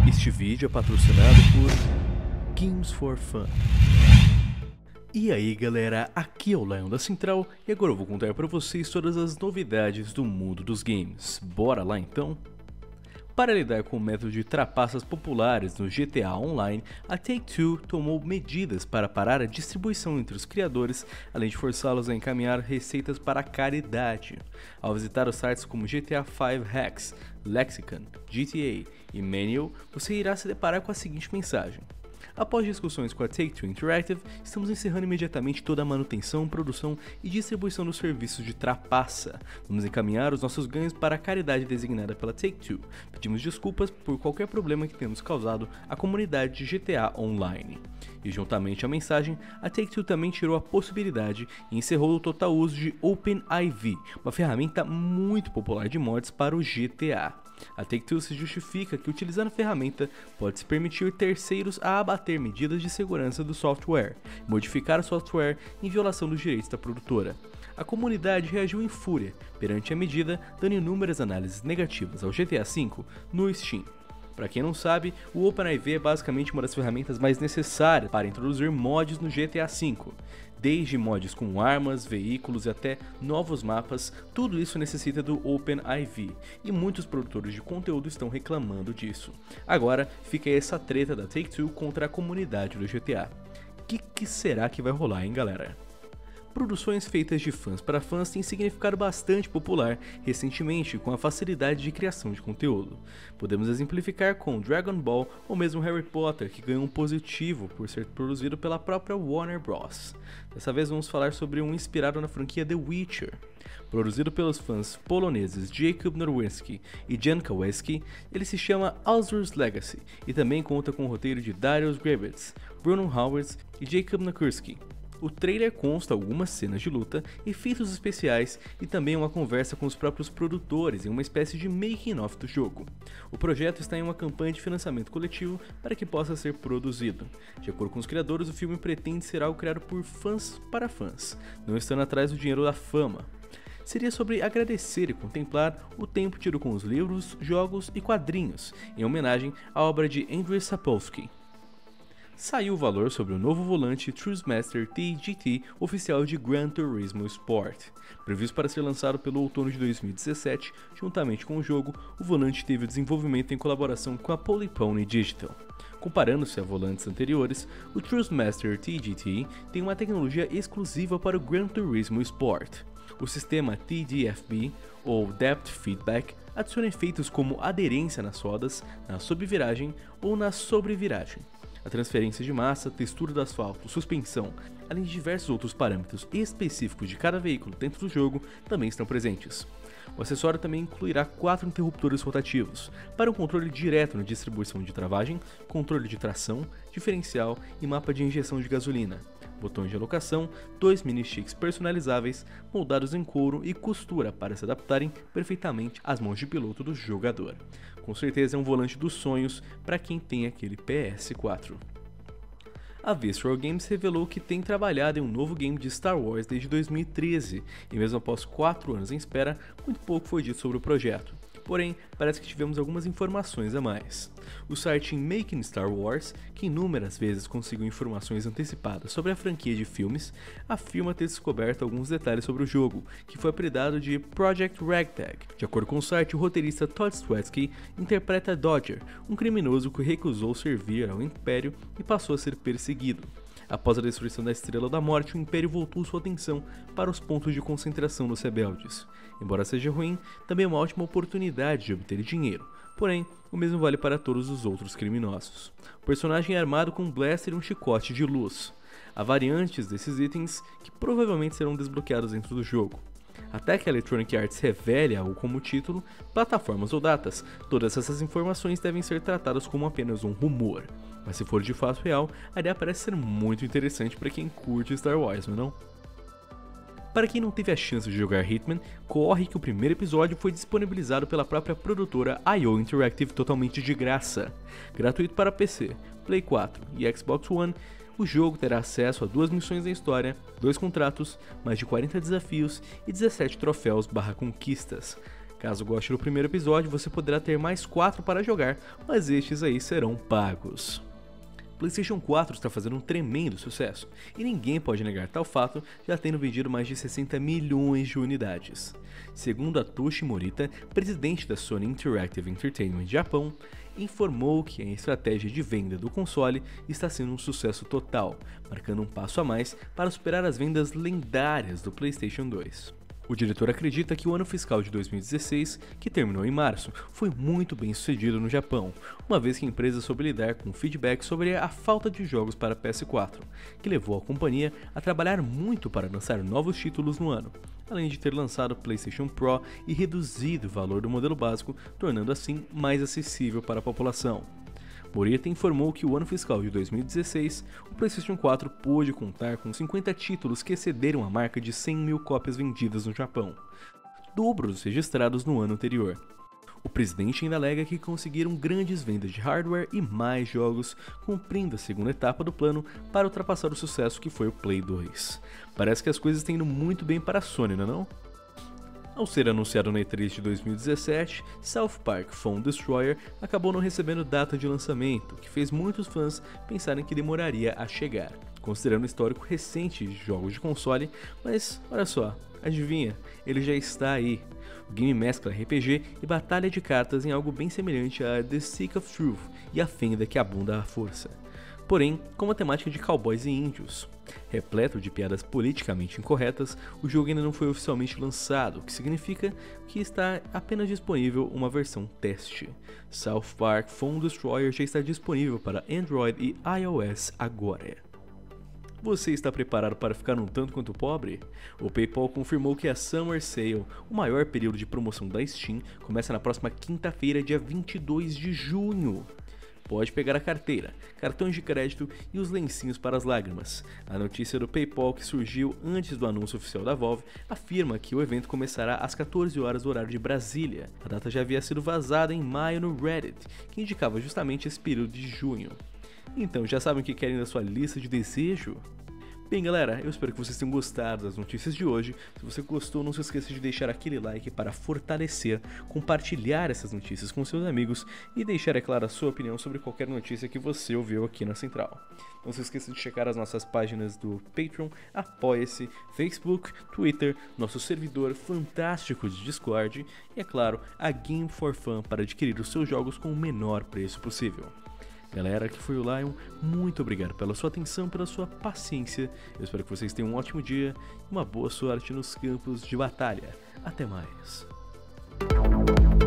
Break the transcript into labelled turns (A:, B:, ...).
A: Este vídeo é patrocinado por Games for Fun. E aí galera, aqui é o Lion da Central e agora eu vou contar pra vocês todas as novidades do mundo dos games. Bora lá então? Para lidar com o método de trapaças populares no GTA Online, a Take-Two tomou medidas para parar a distribuição entre os criadores, além de forçá-los a encaminhar receitas para a caridade. Ao visitar os sites como GTA 5 Hacks, Lexicon, GTA e Manual, você irá se deparar com a seguinte mensagem: após discussões com a Take-Two Interactive, estamos encerrando imediatamente toda a manutenção, produção e distribuição dos serviços de trapaça. Vamos encaminhar os nossos ganhos para a caridade designada pela Take-Two. Pedimos desculpas por qualquer problema que tenhamos causado à comunidade de GTA Online. E juntamente à mensagem, a Take-Two também tirou a possibilidade e encerrou o total uso de OpenIV, uma ferramenta muito popular de mods para o GTA. A Take-Two se justifica que utilizando a ferramenta pode-se permitir terceiros a abater medidas de segurança do software e modificar o software em violação dos direitos da produtora. A comunidade reagiu em fúria perante a medida, dando inúmeras análises negativas ao GTA V no Steam. Para quem não sabe, o OpenIV é basicamente uma das ferramentas mais necessárias para introduzir mods no GTA V. Desde mods com armas, veículos e até novos mapas, tudo isso necessita do OpenIV, e muitos produtores de conteúdo estão reclamando disso. Agora fica aí essa treta da Take-Two contra a comunidade do GTA. Que será que vai rolar, hein, galera? Produções feitas de fãs para fãs têm significado bastante popular recentemente com a facilidade de criação de conteúdo. Podemos exemplificar com Dragon Ball ou mesmo Harry Potter, que ganhou um positivo por ser produzido pela própria Warner Bros. Dessa vez vamos falar sobre um inspirado na franquia The Witcher. Produzido pelos fãs poloneses Jakub Nowinski e Jan Kowalski, ele se chama Azur's Legacy e também conta com o roteiro de Darius Gravitz, Bruno Howard e Jakub Nakurski. O trailer consta algumas cenas de luta, efeitos especiais e também uma conversa com os próprios produtores em uma espécie de making-of do jogo. O projeto está em uma campanha de financiamento coletivo para que possa ser produzido. De acordo com os criadores, o filme pretende ser algo criado por fãs para fãs, não estando atrás do dinheiro da fama. Seria sobre agradecer e contemplar o tempo tido com os livros, jogos e quadrinhos, em homenagem à obra de Andrzej Sapkowski. Saiu o valor sobre o novo volante Trustmaster TGT oficial de Gran Turismo Sport. Previsto para ser lançado pelo outono de 2017, juntamente com o jogo, o volante teve o desenvolvimento em colaboração com a Polypony Digital. Comparando-se a volantes anteriores, o Trustmaster TGT tem uma tecnologia exclusiva para o Gran Turismo Sport. O sistema TDFB, ou Depth Feedback, adiciona efeitos como aderência nas rodas, na subviragem ou na sobreviragem. A transferência de massa, textura do asfalto, suspensão, além de diversos outros parâmetros específicos de cada veículo dentro do jogo, também estão presentes. O acessório também incluirá 4 interruptores rotativos, para um controle direto na distribuição de travagem, controle de tração, diferencial e mapa de injeção de gasolina, botões de alocação, 2 mini-sticks personalizáveis, moldados em couro e costura para se adaptarem perfeitamente às mãos de piloto do jogador. Com certeza é um volante dos sonhos para quem tem aquele PS4. A Visceral Games revelou que tem trabalhado em um novo game de Star Wars desde 2013, e mesmo após 4 anos em espera, muito pouco foi dito sobre o projeto. Porém, parece que tivemos algumas informações a mais. O site Making Star Wars, que inúmeras vezes conseguiu informações antecipadas sobre a franquia de filmes, afirma ter descoberto alguns detalhes sobre o jogo, que foi apelidado de Project Ragtag. De acordo com o site, o roteirista Todd Sweatsky interpreta Dodger, um criminoso que recusou servir ao Império e passou a ser perseguido. Após a destruição da Estrela da Morte, o Império voltou sua atenção para os pontos de concentração dos rebeldes. Embora seja ruim, também é uma ótima oportunidade de obter dinheiro, porém, o mesmo vale para todos os outros criminosos. O personagem é armado com um blaster e um chicote de luz. Há variantes desses itens que provavelmente serão desbloqueados dentro do jogo. Até que a Electronic Arts revele algo como título, plataformas ou datas, todas essas informações devem ser tratadas como apenas um rumor. Mas se for de fato real, a ideia parece ser muito interessante para quem curte Star Wars, não é não? Para quem não teve a chance de jogar Hitman, corre que o primeiro episódio foi disponibilizado pela própria produtora IO Interactive totalmente de graça. Gratuito para PC, Play 4 e Xbox One, o jogo terá acesso a 2 missões da história, 2 contratos, mais de 40 desafios e 17 troféus/conquistas. Caso goste do primeiro episódio, você poderá ter mais 4 para jogar, mas estes aí serão pagos. PlayStation 4 está fazendo um tremendo sucesso, e ninguém pode negar tal fato, já tendo vendido mais de 60 milhões de unidades. Segundo Atoshi Morita, presidente da Sony Interactive Entertainment Japão, informou que a estratégia de venda do console está sendo um sucesso total, marcando um passo a mais para superar as vendas lendárias do PlayStation 2. O diretor acredita que o ano fiscal de 2016, que terminou em março, foi muito bem sucedido no Japão, uma vez que a empresa soube lidar com feedback sobre a falta de jogos para PS4, que levou a companhia a trabalhar muito para lançar novos títulos no ano, além de ter lançado o PlayStation Pro e reduzido o valor do modelo básico, tornando assim mais acessível para a população. Morita informou que o ano fiscal de 2016, o PlayStation 4 pôde contar com 50 títulos que excederam a marca de 100 mil cópias vendidas no Japão, dobro dos registrados no ano anterior. O presidente ainda alega que conseguiram grandes vendas de hardware e mais jogos, cumprindo a segunda etapa do plano para ultrapassar o sucesso que foi o Play 2. Parece que as coisas estão indo muito bem para a Sony, não é? Ao ser anunciado na E3 de 2017, South Park Phone Destroyer acabou não recebendo data de lançamento, o que fez muitos fãs pensarem que demoraria a chegar, considerando o histórico recente de jogos de console, mas olha só, adivinha, ele já está aí. O game mescla RPG e batalha de cartas em algo bem semelhante a The Stick of Truth e a fenda que abunda à força, porém com uma temática de cowboys e índios. Repleto de piadas politicamente incorretas, o jogo ainda não foi oficialmente lançado, o que significa que está apenas disponível uma versão teste. South Park Phone Destroyer já está disponível para Android e iOS agora. Você está preparado para ficar um tanto quanto pobre? O PayPal confirmou que a Summer Sale, o maior período de promoção da Steam, começa na próxima quinta-feira, dia 22 de junho. Pode pegar a carteira, cartões de crédito e os lencinhos para as lágrimas. A notícia do PayPal, que surgiu antes do anúncio oficial da Valve, afirma que o evento começará às 14 horas do horário de Brasília. A data já havia sido vazada em maio no Reddit, que indicava justamente esse período de junho. Então, já sabem o que querem da sua lista de desejo? Bem galera, eu espero que vocês tenham gostado das notícias de hoje. Se você gostou, não se esqueça de deixar aquele like para fortalecer, compartilhar essas notícias com seus amigos e deixar, é claro, a sua opinião sobre qualquer notícia que você ouviu aqui na Central. Não se esqueça de checar as nossas páginas do Patreon, Apoia-se, Facebook, Twitter, nosso servidor fantástico de Discord e, é claro, a Game for Fun para adquirir os seus jogos com o menor preço possível. Galera, aqui foi o Lion, muito obrigado pela sua atenção, pela sua paciência, eu espero que vocês tenham um ótimo dia e uma boa sorte nos campos de batalha. Até mais!